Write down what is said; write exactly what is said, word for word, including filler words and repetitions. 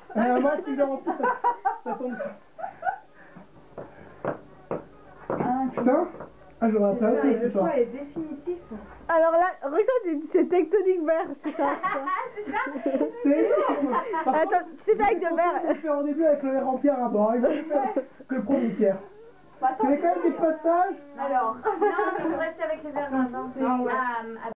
Euh, moi, si en plus, ça, ça tombe. Putain. Ah, je l'aurais pas fait, Le choix est définitif. Alors là, regarde, c'est tectonique vert, c'est ça. C'est ça. C'est énorme. Attends, tu sais avec de verre. Je fait au début avec le verre en pierre avant. Il voulait faire que le premier pierre. Il y avait quand même des passages. Alors, non, on reste avec les verres d'argent. Ah ouais. Ah,